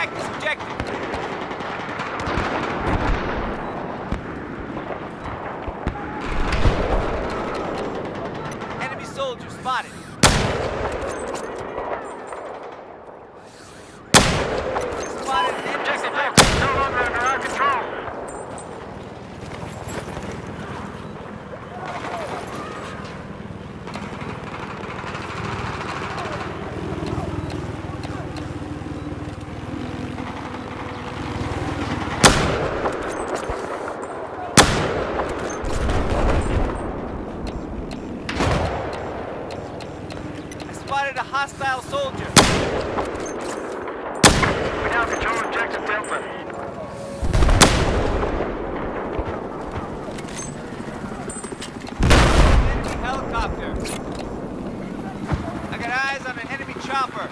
Attack this objective! Enemy soldier spotted. Spotted an Objective enemy. Delta is no longer under our control. Spotted a hostile soldier. We now control Objective Delta. Enemy helicopter. I got eyes on an enemy chopper.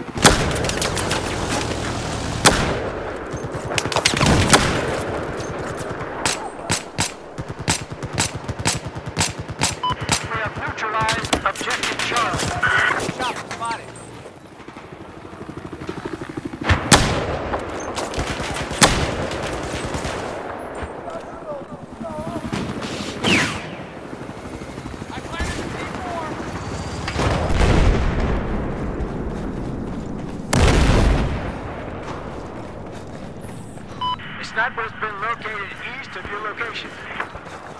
We have neutralized Objective Charlie. Chopper spotted. I planted the The sniper has been located east of your location.